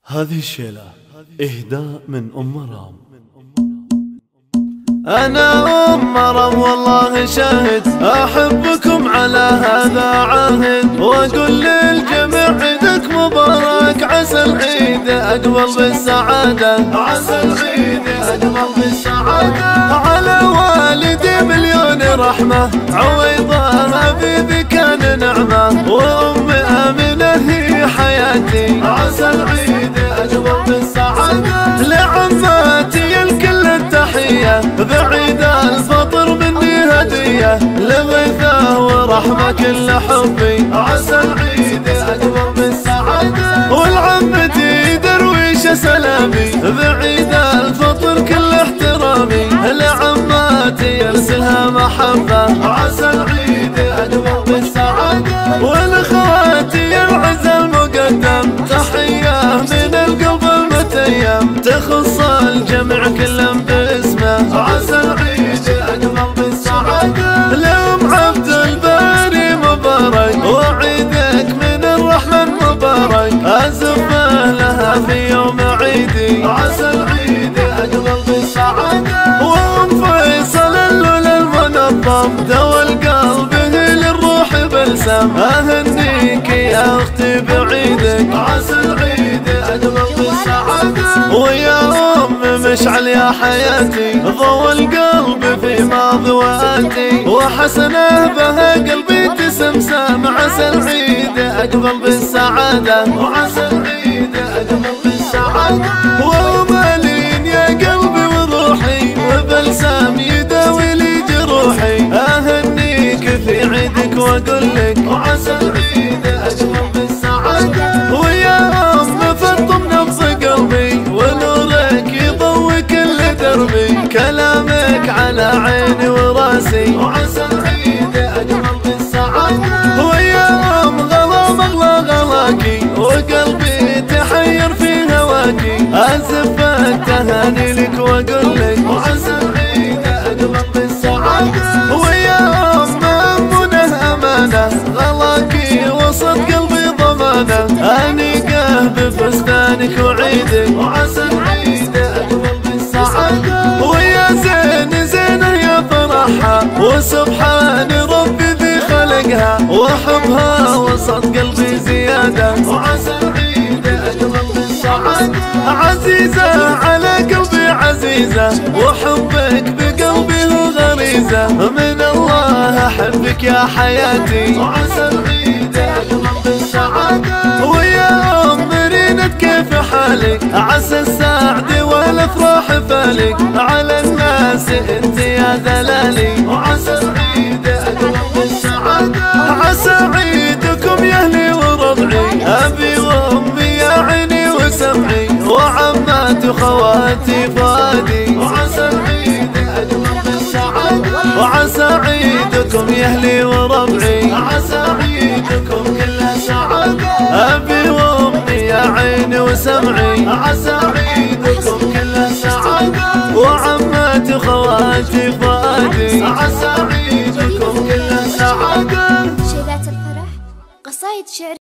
هذه الشيلة إهداء من أم مرام. أنا أم مرام والله شاهد، أحبكم على هذا عهد، وأقول للجميع عيدك مبارك، عسى العيد أقبل بالسعادة، عسى العيد أقبل بالسعادة. على والدي مليون رحمة، عويضة حبيبي كان نعمة، وأم آمنة هي حياتي، عسى العيد أقبل بالسعادة. لعماتي الكل التحية، بعيد الفطر مني هدية، لغيثة ورحمة كل حبي، عسى العيد أقبل بالسعادة. والعمتي درويش سلامي، بعيد الفطر كل احترامي، لعماتي ارسلها محبة، عسى العيد أقبل بالسعادة. ولخواتي العز المقدم، تحية من القلب المتيم، تخص الجميع كلهم باسمه، عسى العيد أقبل بالسعادة. لأم عبد الباري مبارك، وعيدك من الرحمن مبارك، أزفه لها في يوم عيدي، عسى العيد أقبل بالسعادة. وأم فيصل اللول المنظم، دوا القلب هي للروح بلسم، أهنيك يا أختي بعيدك، عسى العيد أقبل بالسعادة. ويا أم مشعل يا حياتي، ضوى القلب في ماضي وآتي، وحسنه بها قلبي تسمسم، عسى العيد أقبل بالسعادة، وعسى العيد أقبل بالسعادة. ومالين يا قلبي وروحي، وبلسم يداوي لي جروحي، أهنيك في عيدك وأقول لك، وعسى العيد أقبل بالسعادة. ويا أم فطم نبض قلبي، ونورك يضوي كل دربي، كلامك على عيني وراسي، وعسى العيد أقبل بالسعادة. ويا أم غلا مغلى غلاكي، وقلبي تحير في هواكي، أزفت تهاني لك وأقول لك، وعسى العيد أقبل بالسعادة. ويا أم منه أمانة، غلاكي وسط قلبي ضمانة، أنيقه بفستانك وعيدك، وعسى العيد أقبل بالسعادة. ويا زين زينة يا فرحها، وسبحان ربي ذي خلقها، وحبها وسط قلبي زيادة، وعسى العيد أقبل بالسعادة. عزيزة على قلبي عزيزة، وحبك بقلبي هو غريزة، من الله أحبك يا حياتي، وعسى العيد أقبل بالسعادة. ويا أم رينة كيف حالك، عسى السعد والأفراح فالك، على الناس انت يا دلالي، وعسى العيد أقبل بالسعادة. عسى عيدكم يا أهلي وربعي، أبي وأمي يا عيني وسمعي، وعماتي وخواتي فادي، وعسى العيد أقبل بالسعادة. وعسى عيدكم يا أهلي وربعي، عسى عيدكم كلها سعادة، أبي وأمي يا عيني وسمعي، عسى عيدكم كلها سعادة، وعماتي وخواتي